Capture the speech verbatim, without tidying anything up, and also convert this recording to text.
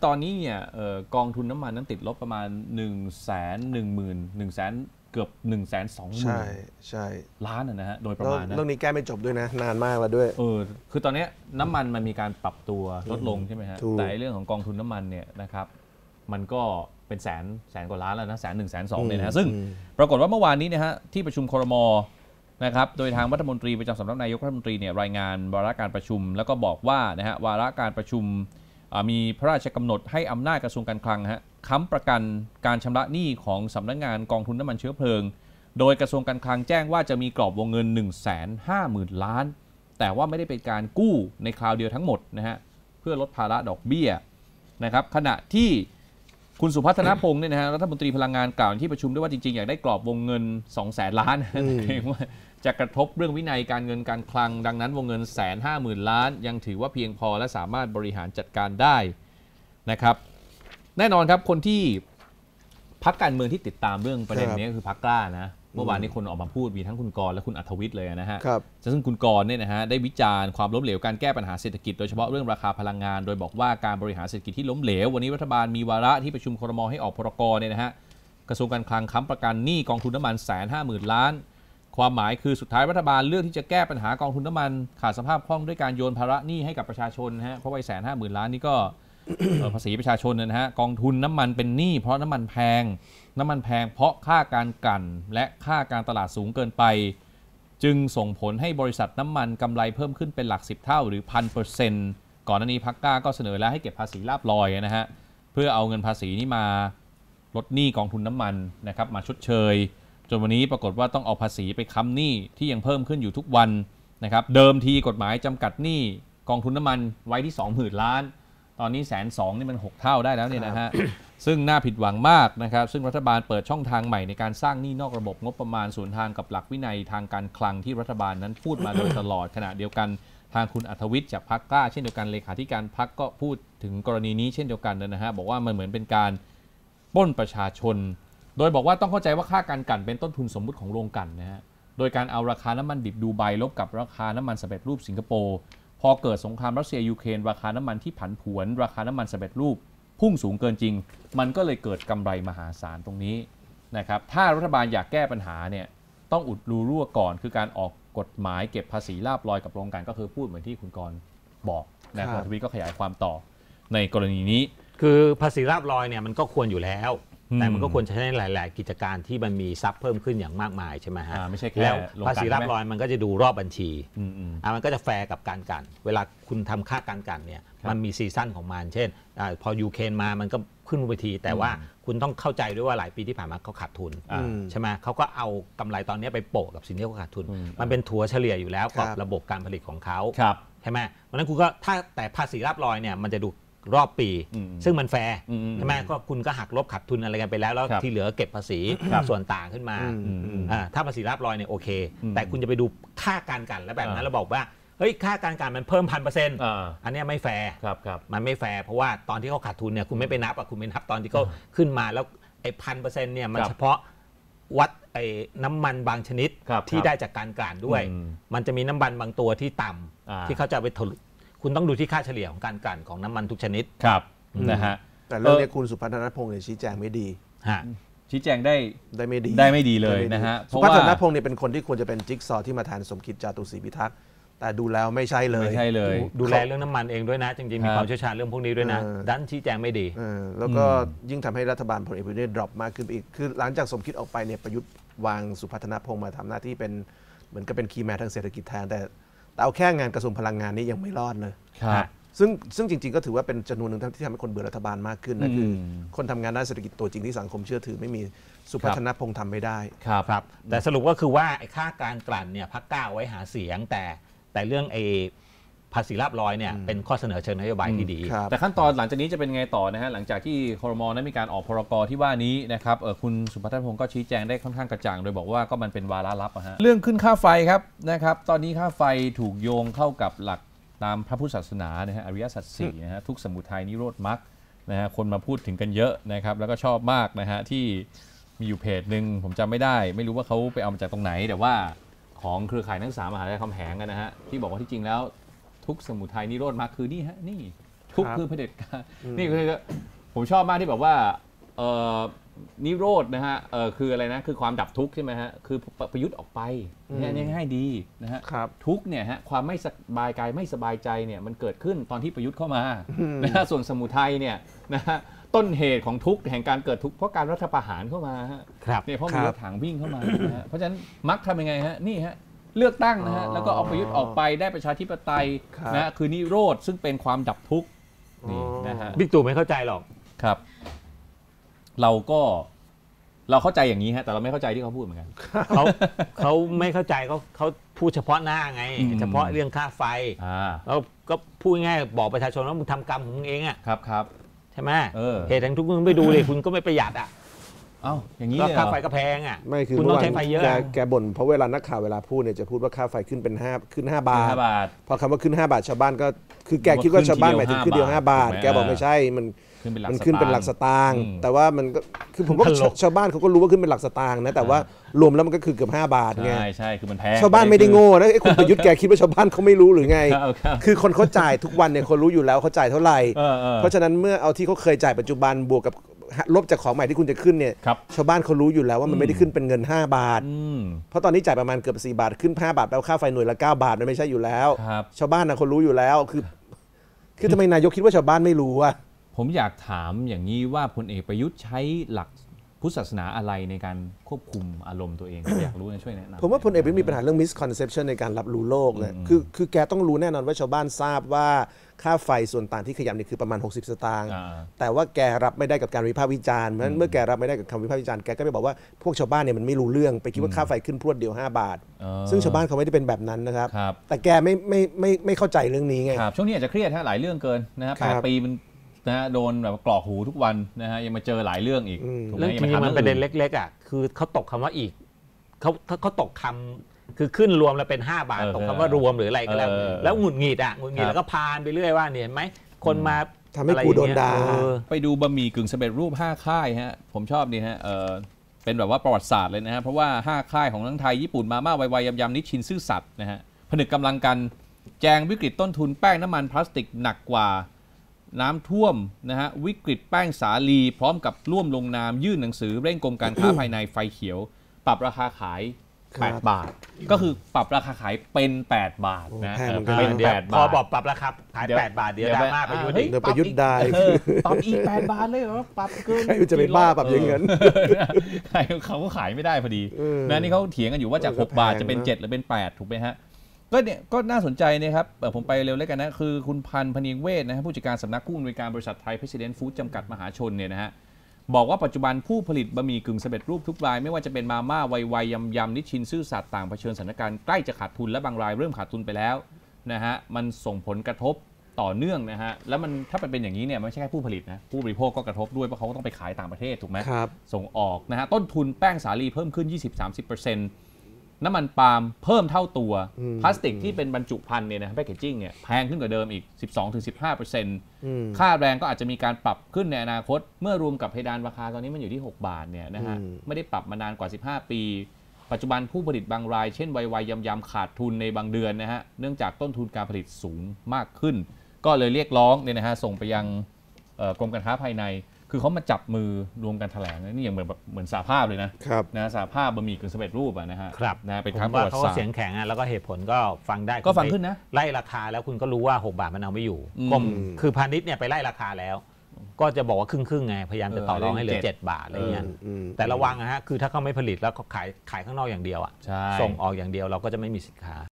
ตอนนี้เนี่ยกองทุนน้ำมันนั้นติดลบประมาณหนึ่งแสนหนึ่งหมื่นหนึ่งแสนเกือบหนึ่งแสนสองหมื่นใช่ล้านนะฮะโดยประมาณนะเรื่องนี้แก้ไม่จบด้วยนะนานมากแล้วด้วยเออคือตอนนี้น้ำมันมันมีการปรับตัวลดลงใช่ไหมฮะแต่เรื่องของกองทุนน้ำมันเนี่ยนะครับมันก็เป็นแสนแสนกว่าล้านแล้วนะแสนหนึ่งแสนสองเนี่ยนะฮะซึ่งปรากฏว่าเมื่อวานนี้นะฮะที่ประชุมครม.นะครับโดยทางรัฐมนตรีประจำสำนักนายกรัฐมนตรีเนี่ยรายงานวาระการประชุมแล้วก็บอกว่านะฮะวาระการประชุมมีพระราชกำหนดให้อำนาจกระทรวงการคลังฮะค้ำประกันการชำระหนี้ของสำนักงานกองทุนน้ำมันเชื้อเพลิงโดยกระทรวงการคลังแจ้งว่าจะมีกรอบวงเงิน หนึ่งแสนห้าหมื่น ล้านแต่ว่าไม่ได้เป็นการกู้ในคราวเดียวทั้งหมดนะฮะเพื่อลดภาระดอกเบี้ยนะครับขณะที่คุณสุพัฒนพงศ์เนี่ยนะฮะรัฐมนตรีพลังงานกล่าวที่ประชุมด้วยว่าจริงๆอยากได้กรอบวงเงิน สองแสน ล้านเกรงว่าจะกระทบเรื่องวินัยการเงินการคลังดังนั้นวงเงิน หนึ่งแสนห้าหมื่น ล้านยังถือว่าเพียงพอและสามารถบริหารจัดการได้นะครับแน่นอนครับคนที่พรรคการเมืองที่ติดตามเรื่องประเด็นนี้คือพรรคกล้านะเมื่อวานนี้คนออกมาพูดมีทั้งคุณกรณ์และคุณอัธวิทย์เลยนะฮะซึ่งคุณกรณ์เนี่ยนะฮะได้วิจารณ์ความล้มเหลวการแก้ปัญหาเศรษฐกิจโดยเฉพาะเรื่องราคาพลังงานโดยบอกว่าการบริหารเศรษฐกิจที่ล้มเหลววันนี้รัฐบาลมีวาระที่ประชุมครม.ให้ออกพรก.เนี่ยนะฮะกระทรวงการคลังค้ำประกันหนี้กองทุนน้ำมัน หนึ่งแสนห้าหมื่น ล้านความหมายคือสุดท้ายรัฐบาลเลือกที่จะแก้ปัญหากองทุนน้ำมันขาดสภาพคล่องด้วยการโยนภาระหนี้ให้กับประชาชนนะฮะเพราะว่า หนึ่งแสนห้าหมื่น ล้านนี่ก็ภาษีประชาชนนะฮะกองทุนน้ำมันเป็นหนี้เพราะน้ำมันแพงน้ำมันแพงเพราะค่าการกลั่นและค่าการตลาดสูงเกินไปจึงส่งผลให้บริษัทน้ำมันกำไรเพิ่มขึ้นเป็นหลักสิบเท่าหรือพันเปอร์เซ็นต์ก่อนหน้านี้พรรคกล้าก็เสนอแล้วให้เก็บภาษีลาภลอยนะฮะเพื่อเอาเงินภาษีนี้มาลดหนี้กองทุนน้ำมันนะครับมาชดเชยจนวันนี้ปรากฏว่าต้องเอาภาษีไปค้ำหนี้ที่ยังเพิ่มขึ้นอยู่ทุกวันนะครับเดิมทีกฎหมายจำกัดหนี้กองทุนน้ำมันไว้ที่ สองหมื่น ล้านตอนนี้แสนสองนี่มันหกเท่าได้แล้วเนี่ยนะฮะ ซึ่งน่าผิดหวังมากนะครับซึ่งรัฐบาลเปิดช่องทางใหม่ในการสร้างหนี้นอกระบบงบประมาณสวนทางกับหลักวินัยทางการคลังที่รัฐบาลนั้นพูดมาโดยตลอด ขณะเดียวกันทางคุณอัธวิทย์จากพรรคกล้าเช่นเดียวกันเลขาธิการพรรคก็พูดถึงกรณีนี้เช่นเดียวกันนะฮะบอกว่ามันเหมือนเป็นการปล้นประชาชนโดยบอกว่าต้องเข้าใจว่าค่าการกลั่นเป็นต้นทุนสมมุติของโรงกลั่นนะฮะโดยการเอาราคาน้ำมันดิบดูไบลบกับราคาน้ำมันสำเร็จรูปสิงคโปร์พอเกิดสงครามรัสเซียยูเครนราคาน้ำมันที่ผันผวนราคาน้ำมันสำเร็จรูปพุ่งสูงเกินจริงมันก็เลยเกิดกำไรมหาศาลตรงนี้นะครับถ้ารัฐบาลอยากแก้ปัญหาเนี่ยต้องอุดรูรั่วก่อนคือการออกกฎหมายเก็บภาษีลาภลอยกับโรงกลั่นก็คือพูดเหมือนที่คุณกรณ์บอกนะคุณอัธวิทย์ก็ขยายความต่อในกรณีนี้คือภาษีลาภลอยเนี่ยมันก็ควรอยู่แล้วแต่มันก็ควรจะใช้ในหลายๆกิจการที่มันมีทรัพย์เพิ่มขึ้นอย่างมากมายใช่ไหมฮะไม่ใช่แค่แล้วภาษีลาภลอยมันก็จะดูรอบบัญชีอ่ามันก็จะแฟร์กับการกันเวลาคุณทำค่าการกันเนี่ยมันมีซีซั่นของมันเช่นพอยูเครนมามันก็ขึ้นไปทีแต่ว่าคุณต้องเข้าใจด้วยว่าหลายปีที่ผ่านมาเขาขาดทุนใช่ไหมเขาก็เอากำไรตอนนี้ไปโปะกับสิ่งที่เขาขาดทุนมันเป็นถัวเฉลี่ยอยู่แล้วกับระบบการผลิตของเขาใช่ไหมเพราะนั้นคุณก็ถ้าแต่ภาษีลาภลอยเนี่ยมันจะดูรอบปีซึ่งมันแฟร์ใช่ไหมก็คุณก็หักลบขาดทุนอะไรกันไปแล้วแล้วที่เหลือเก็บภาษีส่วนต่างขึ้นมาถ้าภาษีลาภลอยเนี่ยโอเคแต่คุณจะไปดูค่าการกันแล้วแบบนั้นเราบอกว่าเฮ้ยค่าการกันมันเพิ่มพันเปอร์เซ็นต์อันนี้ไม่แฟร์มันไม่แฟร์เพราะว่าตอนที่เขาขาดทุนเนี่ยคุณไม่ไปนับอะคุณไม่นับตอนที่เขาขึ้นมาแล้วไอ้พันเปอร์เซ็นต์เนี่ยมันเฉพาะวัดไอ้น้ำมันบางชนิดที่ได้จากการกลั่นด้วยมันจะมีน้ำมันบางตัวที่ต่ำที่เขาจะไปถลุคุณต้องดูที่ค่าเฉลี่ยของการกลั่นของน้ำมันทุกชนิดครับนะฮะแต่เรื่องนี้คุณสุพัฒนพงศ์เนี่ยชี้แจงไม่ดีชี้แจงได้ได้ไม่ดีได้ไม่ดีเลยนะฮะสุพัฒนพงศ์เนี่ยเป็นคนที่ควรจะเป็นจิ๊กซอที่มาแทนสมคิดจาตุศรีพิทักษ์แต่ดูแล้วไม่ใช่เลยไม่ใช่เลยดูแลเรื่องน้ำมันเองด้วยนะจริงๆมีความเชี่ยวชาญเรื่องพวกนี้ด้วยนะดันชี้แจงไม่ดีแล้วก็ยิ่งทำให้รัฐบาลพลเอกประยุทธ์ดรอปมากขึ้นอีกคือหลังจากสมคิดออกไปเนี่ยประยุทธ์วางสุพัฒนพงศ์มาทำหน้าที่เป็นเหมือนกับเป็นคีย์แมนทางเศรษฐกิจแทนแต่เอาแค่งานกระทรวงพลังงานนี่ยังไม่รอดเลยซึ่งซึ่งจริงๆก็ถือว่าเป็นจำนวนหนึ่งที่ทำให้คนเบื่อรัฐบาลมากขึ้นนั่นคือคนทำงานด้านเศรษฐกิจตัวจริงที่สังคมเชื่อถือไม่มีสุพัฒนพงศ์ทำไม่ได้ครับครับแต่สรุปก็คือว่าไอ้ค่าการกลั่นเนี่ยพรรคกล้าไว้หาเสียงแต่แต่เรื่องไอ้ภาษีลาภลอยเนี่ยเป็นข้อเสนอเชิงนโยบายที่ดีแต่ขั้นตอนหลังจากนี้จะเป็นไงต่อนะฮะหลังจากที่ครม.นั้นมีการออกพรก.ที่ว่านี้นะครับคุณสุพัฒนพงศ์ก็ชี้แจงได้ค่อนข้างกระจ่างโดยบอกว่าก็มันเป็นวาระลับนะฮะเรื่องขึ้นค่าไฟครับนะครับตอนนี้ค่าไฟถูกโยงเข้ากับหลักตามพระพุทธศาสนานะฮะอริยสัจสี่นะฮะทุกสมุทัยนิโรธมรรคนะฮะคนมาพูดถึงกันเยอะนะครับแล้วก็ชอบมากนะฮะที่มีอยู่เพจหนึ่งผมจำไม่ได้ไม่รู้ว่าเขาไปเอามาจากตรงไหนแต่ว่าของเครือข่ายนักศึกษามหาวิทยาลัยรามคำแหงกันนะฮะที่บอกว่าที่จริงแล้วทุกสมุทัยนิโรธมรรคคือนี่ฮะนี่ทุกข์คือเผด็จการนี่คือผมชอบมากที่แบบว่าเอ่อนิโรธนะฮะเออคืออะไรนะคือความดับทุกข์ใช่ไหมฮะคือประยุทธ์ออกไปเนี่ยง่ายดีนะฮะทุกข์เนี่ยฮะความไม่สบายกายไม่สบายใจเนี่ยมันเกิดขึ้นตอนที่ประยุทธ์เข้ามานะฮะส่วนสมุทัยเนี่ยนะฮะต้นเหตุของทุกข์แห่งการเกิดทุกข์เพราะการรัฐประหารเข้ามาฮะเนี่ยเพราะมีรถถังวิ่งเข้ามานะฮะเพราะฉะนั้นมักทำยังไงฮะนี่ฮะเลือกตั้งนะฮะแล้วก็เอาประยุทธ์ออกไปได้ประชาธิปไตยนะคือนิโรธซึ่งเป็นความดับทุกข์นี่นะฮะบิ๊กตู่ไม่เข้าใจหรอกครับเราก็เราเข้าใจอย่างนี้ฮะแต่เราไม่เข้าใจที่เขาพูดเหมือนกันเขาเขาไม่เข้าใจเขาเขาพูดเฉพาะหน้าไงเฉพาะเรื่องค่าไฟแล้วก็พูดง่ายบอกประชาชนว่ามึงทำกรรมของมึงเองอ่ะครับครับใช่ไหมเหตุแห่งทุกข์มึงไปดูเลยคุณก็ไม่ประหยัดอ่ะเอ้าอย่างนี้ค่าไฟก็แพงอ่ะไม่คือคุณต้องใช้ไฟเยอะแกบ่นเพราะเวลานักข่าวเวลาพูดเนี่ยจะพูดว่าค่าไฟขึ้นเป็นห้าขึ้นห้าบาทพอคำว่าขึ้นห้าบาทชาวบ้านก็คือแกคิดว่าชาวบ้านหมายถึงขึ้นเดียวห้าบาทแกบอกไม่ใช่มันมันขึ้นเป็นหลักสตางค์แต่ว่ามันก็คือผมว่าชาวบ้านเขาก็รู้ว่าขึ้นเป็นหลักสตางค์นะแต่ว่ารวมแล้วมันก็คือเกือบห้าบาทไงใช่ใช่คือมันแพงชาวบ้านไม่ได้โง่นะไอ้คุณประยุทธ์แกคิดว่าชาวบ้านเขาไม่รู้หรือไงคือคนเขาจ่ายทุกวันเนี่ยคนรู้อยู่แล้วเขาจ่ายเท่าไหร่เพราะฉะนั้นเมื่อเอาที่เขาเคยจ่ายปัจจุบันบวกกับลบจากของใหม่ที่คุณจะขึ้นเนี่ยชาวบ้านเขารู้อยู่แล้วว่ามันไม่ได้ขึ้นเป็นเงินห้าบาทเพราะตอนนี้จ่ายประมาณเกือบสี่บาทขึ้นห้าบาทแปลว่าค่าไฟหน่วยละเก้าบาทมันไม่ใช่อยู่แล้วชาวบ้านนะคนรู้อยู่แล้วคือคือทำไมนายกคิดว่าชาวบ้านไม่รู้อ่ะผมอยากถามอย่างนี้ว่าพลเอกประยุทธ์ใช้หลักพุทธศาสนาอะไรในการควบคุมอารมณ์ตัวเองอยากรู้นะช่วยแนะนำผมว่าพลเอกประยุทธ์มีปัญหาเรื่อง misconception ในการรับรู้โลกเลยคือคือแกต้องรู้แน่นอนว่าชาวบ้านทราบว่าค่าไฟส่วนต่างที่ขยับนี่คือประมาณหกสิบสตางค์แต่ว่าแกรับไม่ได้กับการวิพากษ์วิจารณ์เพราะฉะนั้นเมื่อแกรับไม่ได้กับคำวิพากษ์วิจารณ์แกก็ไปบอกว่าพวกชาวบ้านเนี่ยมันไม่รู้เรื่องไปคิดว่าค่าไฟขึ้นพรวดเดียวห้าบาทซึ่งชาวบ้านเขาไม่ได้เป็นแบบนั้นนะครับแต่แกไม่ไม่ไม่ไม่เข้าใจเรื่องนี้ไงช่วงนี้อาจจะเครียดฮะหลายเรื่องเกินนะฮะแปดปีมันนะฮะโดนแบบกรอกหูทุกวันนะฮะยังมาเจอหลายเรื่องอีกเรื่องจริงมันประเด็นเล็กๆอ่ะคือเขาตกคำว่าอีกเขาเขาตกคำคือขึ้นรวมแล้วเป็นห้าบาทตกคำว่ารวมหรืออะไรก็แล้วแล้วหงุดหงิดอ่ะหงุดหงิดแล้วก็พานไปเรื่อยว่าเนี่ยไหมคนมาทำให้กูโดนด่าไปดูบะหมี่กึ่งสำเร็จรูปห้าค่ายฮะผมชอบนี่ฮะเออเป็นแบบว่าประวัติศาสตร์เลยนะฮะเพราะว่าห้าค่ายของทั้งไทยญี่ปุ่นมาม่าไวๆยำๆนิชชินซื่อสัตย์นะฮะผนึกกำลังกันแจงวิกฤตต้นทุนแป้งน้ำมันพลาสติกหนักกว่าน้ำท่วมนะฮะวิกฤตแป้งสาลีพร้อมกับร่วมลงนามยื่นหนังสือเร่งกรมการค้าภายในไฟเขียวปรับราคาขายแปดบาทก็คือปรับราคาขายเป็นแปดบาทนะเป็นแปดบาทพอบอกปรับราคาขายแปดบาทเดี๋ยวดราม่าประยุทธ์เดี๋ยวประยุทธ์ได้ปรับอีกแปดบาทเลยเหรอปรับเกินใครจะไปบ้าปรับอย่างนั้นใครเขาก็ขายไม่ได้พอดีนะนี่เขาเถียงกันอยู่ว่าจากหกบาทจะเป็นเจ็ดหรือเป็นแปดถูกไหมฮะก็เนี่ยก็น่าสนใจนะครับผมไปเร็วเลยกันนะคือคุณพันธ์พเนียงเวชนะฮะผู้จัดการสำนักผู้อำนวยการบริษัทไทย President Food จำกัดมหาชนเนี่ยนะฮะบอกว่าปัจจุบันผู้ผลิตบะหมี่กึ่งสำเร็จรูปทุกรายไม่ว่าจะเป็นมาม่าไวๆยำยำนิชชินซื่อสัตย์ต่างเผชิญสถานการณ์ใกล้จะขาดทุนและบางรายเริ่มขาดทุนไปแล้วนะฮะมันส่งผลกระทบต่อเนื่องนะฮะแล้วมันถ้าเป็นอย่างนี้เนี่ยไม่ใช่แค่ผู้ผลิตนะผู้บริโภคก็กระทบด้วยเพราะเขาก็ต้องไปขายต่างประเทศถูกไหมส่งออกนะฮะต้นทุนแป้งสาลีเพิ่มขึ้น ยี่สิบถึงสามสิบเปอร์เซ็นต์น้ำมันปาล์มเพิ่มเท่าตัวพลาสติกที่เป็นบรรจุภัณฑ์เนี่ยนะแพคเกจจิ้งเนี่ยแพงขึ้นกว่าเดิมอีก สิบสองถึงสิบห้าเปอร์เซ็นต์ ค่าแรงก็อาจจะมีการปรับขึ้นในอนาคตเมื่อรวมกับเพดานราคาตอนนี้มันอยู่ที่หกบาทเนี่ยนะฮะไม่ได้ปรับมานานกว่าสิบห้าปีปัจจุบันผู้ผลิตบางรายเช่นไวๆยำๆขาดทุนในบางเดือนนะฮะเนื่องจากต้นทุนการผลิตสูงมากขึ้นก็เลยเรียกร้องเนี่ยนะฮะส่งไปยังกรมการค้าภายในคือเขามาจับมือรวมกันแถลงนี่อย่างเหมือนแบบเหมือนสหภาพเลยนะนะสหภาพบะหมี่กึ่งสำเร็จรูปอะนะฮะนะเป็นครั้งประวัติศาสตร์เขาเสียงแข็งแล้วก็เหตุผลก็ฟังได้ก็ฟังขึ้นนะไล่ราคาแล้วคุณก็รู้ว่าหกบาทมันเอาไม่อยู่กรมคือพาณิชย์เนี่ยไปไล่ราคาแล้วก็จะบอกว่าครึ่งครึ่งไงพยายามจะต่อรองให้เหลือเจ็ดบาทอะไรเงี้ยแต่ระวังนะฮะคือถ้าเขาไม่ผลิตแล้วเขาขายขายข้างนอกอย่างเดียวอะส่งออกอย่างเดียวเราก็จะไม่มีสินค้า